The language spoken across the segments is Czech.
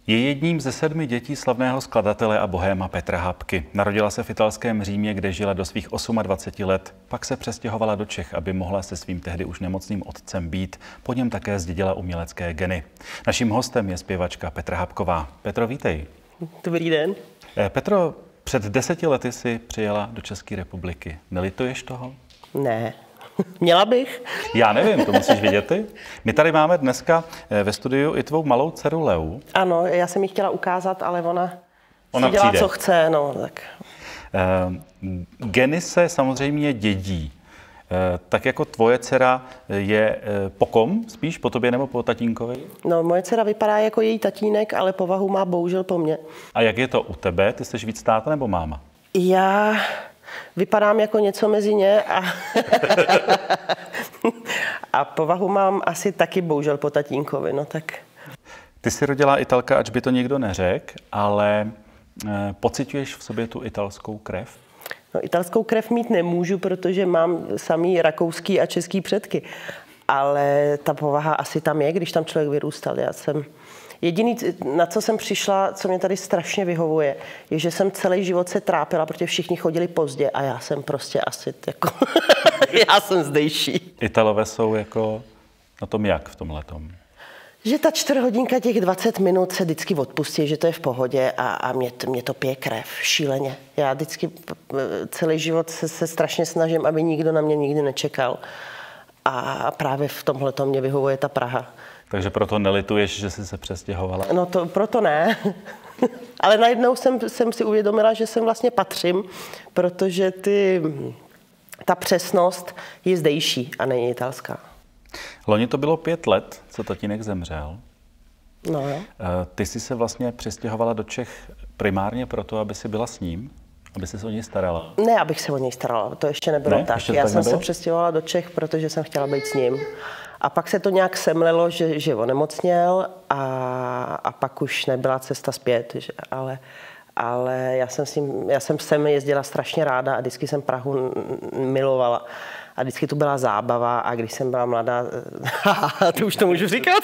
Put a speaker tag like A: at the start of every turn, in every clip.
A: Je jedním ze 7 dětí slavného skladatele a bohéma Petra Hapky. Narodila se v italském Římě, kde žila do svých 28 let. Pak se přestěhovala do Čech, aby mohla se svým tehdy už nemocným otcem být. Po něm také zdědila umělecké geny. Naším hostem je zpěvačka Petra Hapková. Petro, vítej.
B: Dobrý den.
A: Petro, před 10 lety si přijela do České republiky. Nelituješ toho?
B: Ne. Měla bych?
A: Já nevím, to musíš vědět ty. My tady máme dneska ve studiu i tvou malou dceru Leu.
B: Ano, já jsem jí chtěla ukázat, ale ona si dělá,
A: přijde.
B: Co chce. No, tak.
A: Geny se samozřejmě dědí. Tak jako tvoje dcera je po kom? Spíš po tobě nebo po tatínkovi?
B: No, moje dcera vypadá jako její tatínek, ale povahu má bohužel po mně.
A: A jak je to u tebe? Ty jsi víc táta nebo máma?
B: Já vypadám jako něco mezi ně a povahu mám asi taky bohužel po tatínkovi. No, tak.
A: Ty jsi rodila Italka, ač by to nikdo neřekl, ale pociťuješ v sobě tu italskou krev?
B: No, italskou krev mít nemůžu, protože mám samý rakouský a český předky. Ale ta povaha asi tam je, když tam člověk vyrůstal. Jediný, na co jsem přišla, co mě tady strašně vyhovuje, je, že jsem celý život se trápila, protože všichni chodili pozdě a já jsem prostě asi jako... já jsem zdejší.
A: Italové jsou jako na tom jak v tomhletom?
B: Že ta 4 hodinka, těch 20 minut se vždycky odpustí, že to je v pohodě a mě to pije krev šíleně. Já vždycky celý život se strašně snažím, aby nikdo na mě nikdy nečekal. A právě v tomhletom mě vyhovuje ta Praha.
A: Takže proto nelituješ, že jsi se přestěhovala?
B: No to proto ne. Ale najednou jsem si uvědomila, že sem vlastně patřím, protože ta přesnost je zdejší a není italská.
A: Loni to bylo 5 let, co tatínek zemřel.
B: No jo.
A: Ty jsi se vlastně přestěhovala do Čech primárně proto, aby si byla s ním? Aby jsi se o něj starala?
B: Ne, abych se o něj starala, to ještě nebylo tak. Já jsem se přestěhovala do Čech, protože jsem chtěla být s ním. A pak se to nějak semlelo, že onemocněl a pak už nebyla cesta zpět. Ale já jsem sem jezdila strašně ráda a vždycky jsem Prahu milovala. A vždycky to byla zábava a když jsem byla mladá, to už to můžu říkat.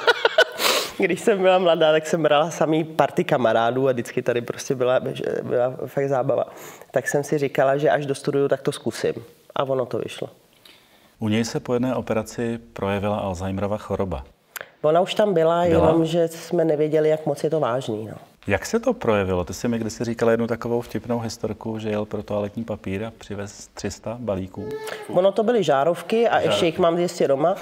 B: Když jsem byla mladá, tak jsem brala samý party kamarádů a vždycky tady prostě byla fakt zábava. Tak jsem si říkala, že až dostuduju, tak to zkusím. A ono to vyšlo.
A: U něj se po jedné operaci projevila Alzheimerova choroba.
B: Ona už tam byla? Jenom že jsme nevěděli, jak moc je to vážný. No.
A: Jak se to projevilo? Ty jsi mi kdysi říkala jednu takovou vtipnou historku, že jel pro toaletní papír a přivez 300 balíků.
B: Ono to byly žárovky a ještě jich mám 200 doma.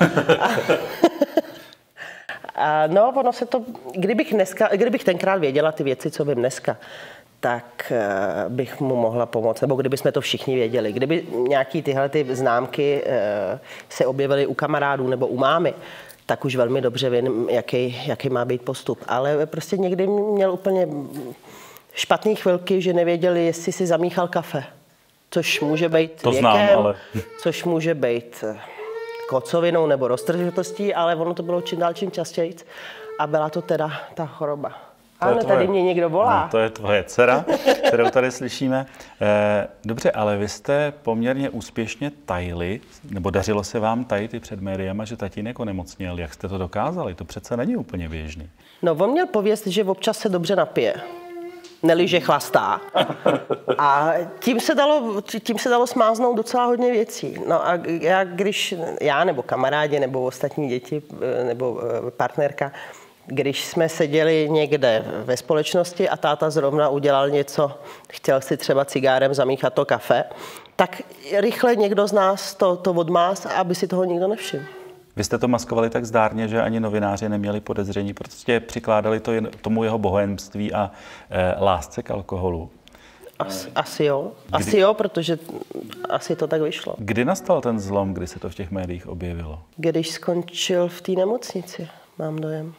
B: No, ono se to, kdybych tenkrát věděla ty věci, co vím dneska, tak bych mu mohla pomoct, nebo kdyby jsme to všichni věděli. Kdyby nějaký tyhle ty známky se objevily u kamarádů nebo u mámy, tak už velmi dobře vím, jaký má být postup. Ale prostě někdy měl úplně špatné chvilky, že nevěděli, jestli si zamíchal kafe. Což může být věkem, což může být kocovinou nebo roztržitostí, ale ono to bylo čím dál čím častěji a byla to teda ta choroba. Ano, tady mě někdo volá.
A: No, to je tvoje dcera, kterou tady slyšíme. Dobře, ale vy jste poměrně úspěšně tajili, nebo dařilo se vám tajit i před médiama, že tatínek onemocněl. Jak jste to dokázali? To přece není úplně běžný.
B: No, on měl pověst, že občas se dobře napije. Neli, že chlastá. A tím se dalo smáznout docela hodně věcí. No a když já nebo kamarádi, nebo ostatní děti, nebo partnerka, když jsme seděli někde ve společnosti a táta zrovna udělal něco, chtěl si třeba cigárem zamíchat to kafe, tak rychle někdo z nás to odmás, aby si toho nikdo nevšiml.
A: Vy jste to maskovali tak zdárně, že ani novináři neměli podezření, protože přikládali to tomu jeho bohémství a lásce k alkoholu.
B: Asi jo, protože asi to tak vyšlo.
A: Kdy nastal ten zlom, kdy se to v těch médiích objevilo?
B: Když skončil v té nemocnici, mám dojem.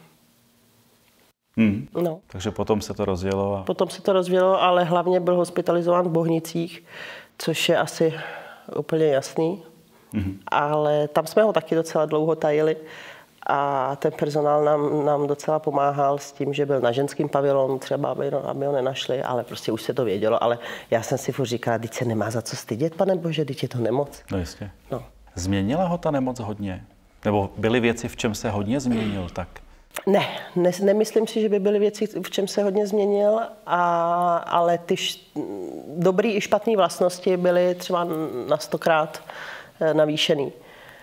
B: No.
A: Takže potom se to rozjelo.
B: Potom se to rozjelo, ale hlavně byl hospitalizován v Bohnicích, což je asi úplně jasný. Ale tam jsme ho taky docela dlouho tajili a ten personál nám docela pomáhal s tím, že byl na ženském pavilonu, třeba aby ho nenašli, ale prostě už se to vědělo. Ale já jsem si furt říkala, teď se nemá za co stydět, pane bože, teď je to nemoc.
A: No jistě.
B: No.
A: Změnila ho ta nemoc hodně? Nebo byly věci, v čem se hodně změnil tak?
B: Nemyslím si, že by byly věci, v čem se hodně změnil, ale ty dobrý i špatné vlastnosti byly třeba na 100krát navýšený.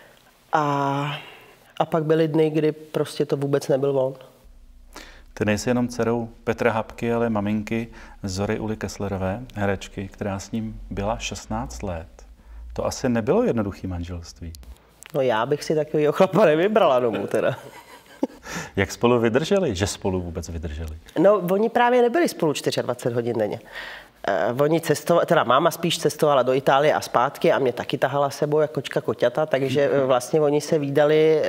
B: A pak byly dny, kdy prostě to vůbec nebyl on.
A: Ty nejsi jenom dcerou Petra Hapky, ale maminky Zory Uly Kesslerové, herečky, která s ním byla 16 let. To asi nebylo jednoduché manželství.
B: No já bych si takovýho chlapa nevybrala domů teda.
A: Jak spolu vydrželi? Že spolu vůbec vydrželi?
B: No, oni právě nebyli spolu 24 hodin denně. Oni cestovali, teda máma spíš cestovala do Itálie a zpátky a mě taky tahala sebou jako kočka koťata, takže vlastně oni se vídali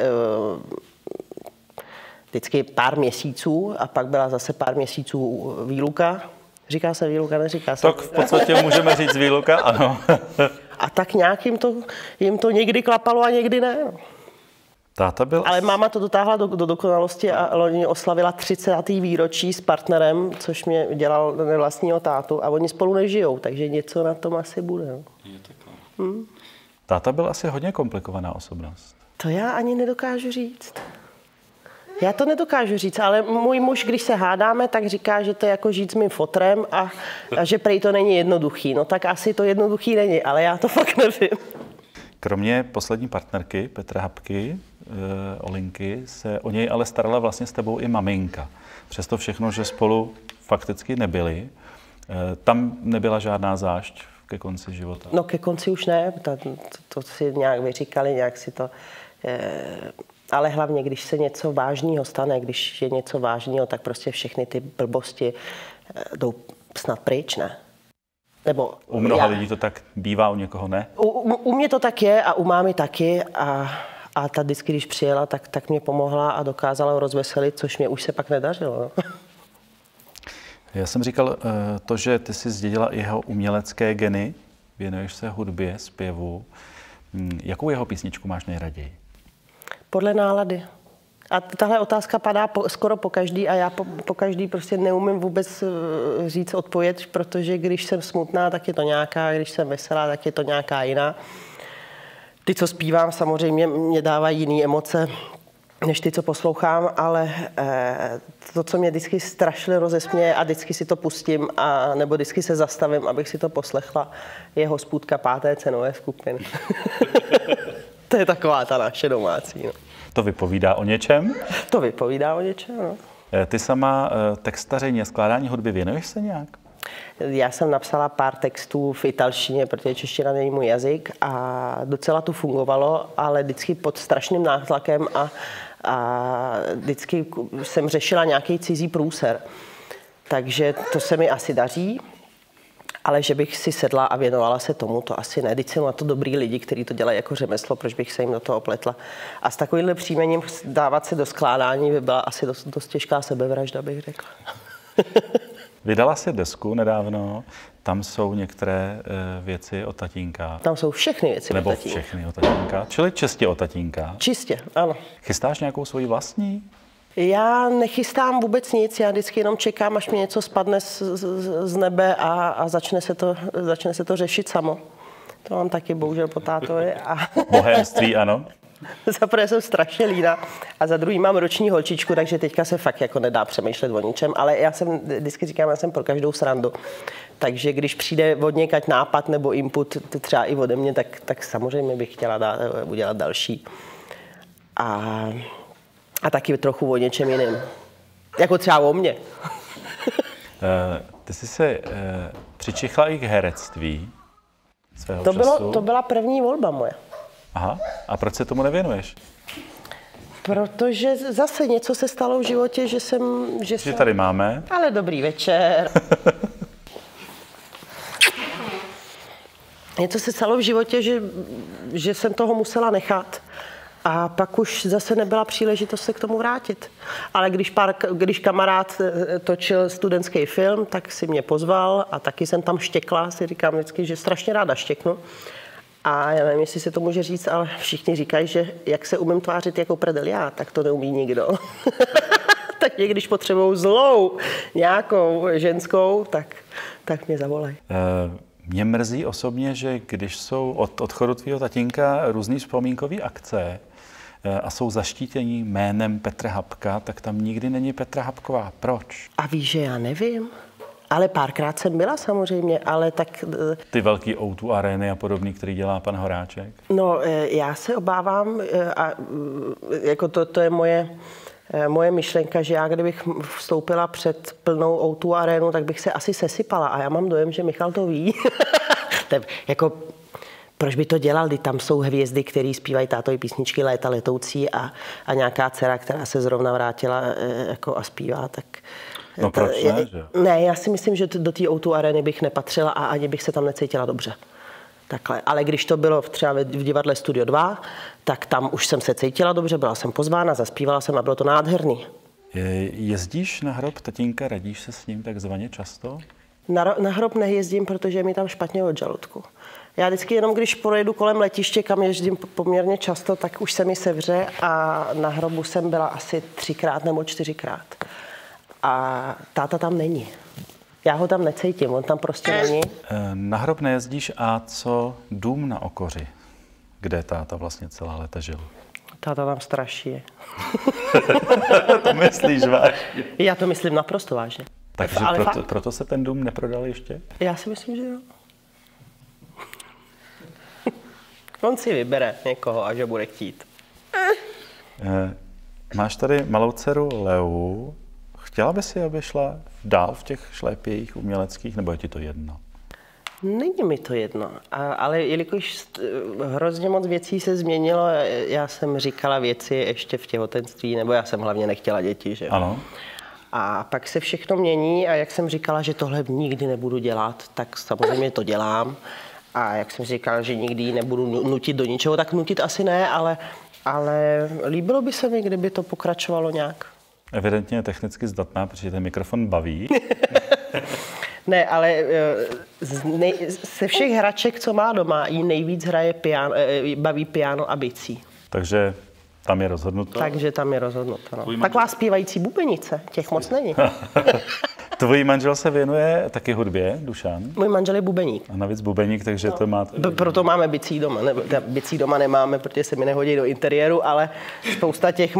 B: vždycky pár měsícím a pak byla zase pár měsíců výluka. Říká se výluka, neříká se?
A: Tak v podstatě můžeme říct výluka, ano.
B: A tak nějak jim to někdy klapalo a někdy ne.
A: Táta byl...
B: Ale máma to dotáhla do dokonalosti a loni oslavila 30. výročí s partnerem, což mě dělal vlastního tátu a oni spolu nežijou, takže něco na tom asi bude. No.
C: Je takhle.
A: Táta byl asi hodně komplikovaná osobnost.
B: To já ani nedokážu říct. Já to nedokážu říct, ale můj muž, když se hádáme, tak říká, že to je jako žít s mým fotrem a že prej to není jednoduchý. No tak asi to jednoduchý není, ale já to fakt nevím.
A: Kromě poslední partnerky Petra Hapky, Olinky, se o něj ale starala vlastně s tebou i maminka. Přesto všechno, že spolu fakticky nebyli, tam nebyla žádná zášť ke konci života.
B: No ke konci už ne, to si nějak vyříkali, nějak si to... Ale hlavně, když se něco vážného stane, když je něco vážného, tak prostě všechny ty blbosti jdou snad pryč, ne? Nebo
A: u mnoha lidí to tak bývá, u někoho ne?
B: U mě to tak je a u mámy taky a ta vždycky, když přijela, tak mě pomohla a dokázala rozveselit, což mě už se pak nedařilo. No.
A: Já jsem říkal to, že ty jsi zdědila i jeho umělecké geny, věnuješ se hudbě, zpěvu. Jakou jeho písničku máš nejraději?
B: Podle nálady. A tahle otázka padá skoro po každý a já po každý prostě neumím vůbec říct odpověď, protože když jsem smutná, tak je to nějaká, když jsem veselá, tak je to nějaká jiná. Ty, co zpívám, samozřejmě mě dávají jiné emoce, než ty, co poslouchám, ale to, co mě vždycky strašně rozesměje a vždycky si to pustím, nebo vždycky se zastavím, abych si to poslechla, je Hospůdka 5. cenové skupiny. To je taková ta naše domácí. No.
A: To vypovídá o něčem?
B: To vypovídá o něčem, no.
A: Ty sama textaření a skládání hudby věnuješ se nějak?
B: Já jsem napsala pár textů v italštině, protože čeština není můj jazyk a docela to fungovalo, ale vždycky pod strašným nátlakem a vždycky jsem řešila nějaký cizí průser. Takže to se mi asi daří. Ale že bych si sedla a věnovala se tomu, to asi ne. Vždyť jsou na to dobrý lidi, kteří to dělají jako řemeslo, proč bych se jim do toho opletla. A s takovýmhle příjmením dávat se do skládání by byla asi dost těžká sebevražda, bych řekla.
A: Vydala si desku nedávno, tam jsou některé věci od tatínka.
B: Tam jsou všechny věci
A: nebo
B: od tatínka.
A: Nebo všechny od tatínka, čili čistě od tatínka.
B: Čistě, ano.
A: Chystáš nějakou svoji vlastní?
B: Já nechystám vůbec nic, já vždycky jenom čekám, až mi něco spadne z nebe a začne se to řešit samo. To mám taky bohužel po tátovi.
A: Bohémství, ano.
B: Za prvé jsem strašně líná a za druhý mám roční holčičku, takže teďka se fakt jako nedá přemýšlet o ničem, ale já jsem vždycky říkám, já jsem pro každou srandu. Takže když přijde od někať nápad nebo input, třeba i ode mě, tak samozřejmě bych chtěla udělat další. A taky trochu o něčem jiném. Jako třeba o mně.
A: Ty jsi se přičichla i k herectví svého času.
B: To byla první volba moje.
A: Aha. A proč se tomu nevěnuješ?
B: Protože zase něco se stalo v životě, že jsem...
A: Že tady máme.
B: Ale dobrý večer. Něco se stalo v životě, že jsem toho musela nechat. A pak už zase nebyla příležitost se k tomu vrátit. Ale když kamarád točil studentský film, tak si mě pozval a taky jsem tam štěkla. Si říkám vždycky, že strašně ráda štěknu. A já nevím, jestli se to může říct, ale všichni říkají, že jak se umím tvářit jako prdel já, tak to neumí nikdo. Tak mě, když potřebují zlou nějakou ženskou, tak mě zavolají.
A: Mě mrzí osobně, že když jsou od odchodu tvýho tatínka různý vzpomínkové akce, a jsou zaštítění jménem Petra Hapka, tak tam nikdy není Petra Hapková. Proč?
B: A víš, že já nevím. Ale párkrát jsem byla samozřejmě, ale tak...
A: Ty velký O2 arény a podobný, který dělá pan Horáček?
B: No, já se obávám, a jako to je moje myšlenka, že já kdybych vstoupila před plnou O2 arénu, tak bych se asi sesypala. A já mám dojem, že Michal to ví. Jako, proč by to dělal, kdy tam jsou hvězdy, které zpívají tátovy písničky Léta letoucí a nějaká dcera, která se zrovna vrátila jako a zpívá, tak...
A: No proč ne, že?
B: Ne, já si myslím, že do té O2 arény bych nepatřila a ani bych se tam necítila dobře. Takhle. Ale když to bylo třeba v divadle Studio 2, tak tam už jsem se cítila dobře, byla jsem pozvána, zaspívala jsem a bylo to nádherný.
A: Jezdíš na hrob tatínka, radíš se s ním takzvaně často?
B: Na hrob nejezdím, protože je mi tam špatně od žaludku. Já vždycky jenom, když projedu kolem letiště, kam jezdím poměrně často, tak už se mi sevře a na hrobu jsem byla asi 3krát nebo 4krát. A táta tam není. Já ho tam necítím, on tam prostě není.
A: Na hrob nejezdíš a co dům na Okoři, kde táta vlastně celá léta žil?
B: Táta tam straší.
A: To myslíš vážně?
B: Já to myslím naprosto vážně.
A: Takže proto se ten dům neprodal ještě?
B: Já si myslím, že jo. On si vybere někoho, až ho bude chtít.
A: Máš tady malou dceru Leu. Chtěla by si, aby šla dál v těch šlépějích uměleckých, nebo je ti to jedno?
B: Není mi to jedno, ale jelikož hrozně moc věcí se změnilo, já jsem říkala věci ještě v těhotenství, nebo já jsem hlavně nechtěla děti, že?
A: Ano.
B: A pak se všechno mění a jak jsem říkala, že tohle nikdy nebudu dělat, tak samozřejmě to dělám. A jak jsem říkala, že nikdy nebudu nutit do ničeho, tak nutit asi ne, ale líbilo by se mi, kdyby to pokračovalo nějak.
A: Evidentně je technicky zdatná, protože ten mikrofon baví.
B: Ne, ale ze všech hraček, co má doma, jí nejvíc baví piano a bicí.
A: Takže tam je rozhodnuto?
B: Takže tam je rozhodnuto, no. Taková zpívající bubenice, těch moc není.
A: Tvůj manžel se věnuje taky hudbě, Dušan?
B: Můj manžel je bubeník.
A: A navíc bubeník, takže to má...
B: Proto máme bicí doma. Bicí doma nemáme, protože se mi nehodí do interiéru, ale spousta těch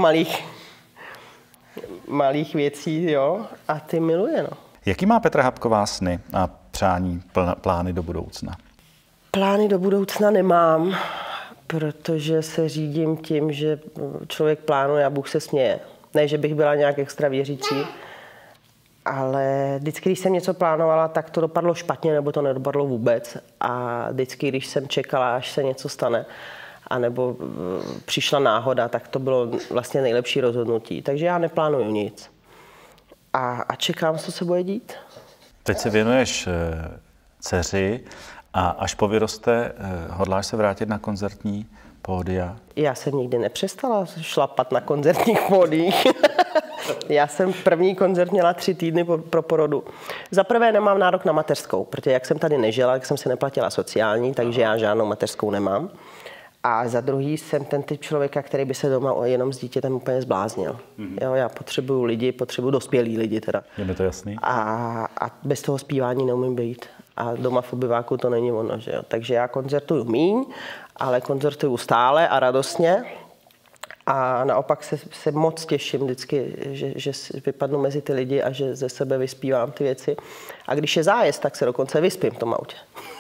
B: malých věcí, jo, a ty miluje, no.
A: Jaký má Petra Hapková sny a přání, plány do budoucna?
B: Plány do budoucna nemám, protože se řídím tím, že člověk plánuje a Bůh se směje. Ne, že bych byla nějak extra věřící, ale vždycky, když jsem něco plánovala, tak to dopadlo špatně, nebo to nedopadlo vůbec. A vždycky, když jsem čekala, až se něco stane, anebo přišla náhoda, tak to bylo vlastně nejlepší rozhodnutí. Takže já neplánuju nic. A čekám, co se bude dít.
A: Teď se věnuješ dceři a až povyroste, hodláš se vrátit na koncertní pódia?
B: Já jsem nikdy nepřestala šlapat na koncertních pódiích. Já jsem první koncert měla 3 týdny pro porodu. Za prvé nemám nárok na mateřskou, protože jak jsem tady nežila, tak jsem si neplatila sociální, takže já žádnou mateřskou nemám. A za druhý jsem ten typ člověka, který by se doma jenom s dítětem úplně zbláznil. Jo, já potřebuju lidi, potřebuju dospělý lidi teda.
A: Je mi to jasný.
B: A bez toho zpívání neumím být. A doma v obyváku to není ono, že jo. Takže já koncertuju míň, ale koncertuju stále a radostně. A naopak se moc těším vždycky, že vypadnu mezi ty lidi a že ze sebe vyspívám ty věci. A když je zájezd, tak se dokonce vyspím v tom autě.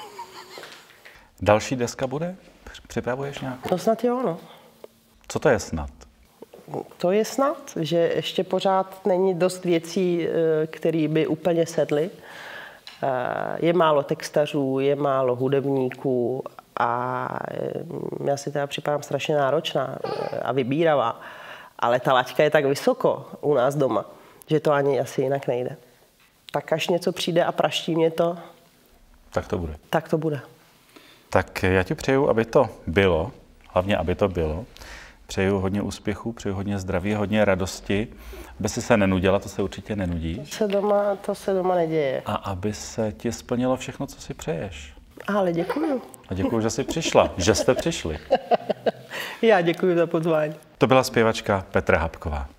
A: Další deska bude? Připravuješ nějakou?
B: No snad jo, no.
A: Co to je snad?
B: To je snad, že ještě pořád není dost věcí, které by úplně sedly. Je málo textařů, je málo hudebníků a já si teda připadám strašně náročná a vybíravá. Ale ta laťka je tak vysoko u nás doma, že to ani asi jinak nejde. Tak až něco přijde a praští mě to,
A: tak to bude.
B: Tak to bude.
A: Tak já ti přeju, aby to bylo, hlavně aby to bylo. Přeju hodně úspěchů, přeju hodně zdraví, hodně radosti, aby si se nenudila, to se určitě nenudí.
B: To se doma neděje.
A: A aby se ti splnilo všechno, co si přeješ.
B: Ale děkuju.
A: A děkuju, že jsi přišla, že jste přišli.
B: Já děkuju za pozvání.
A: To byla zpěvačka Petra Hapková.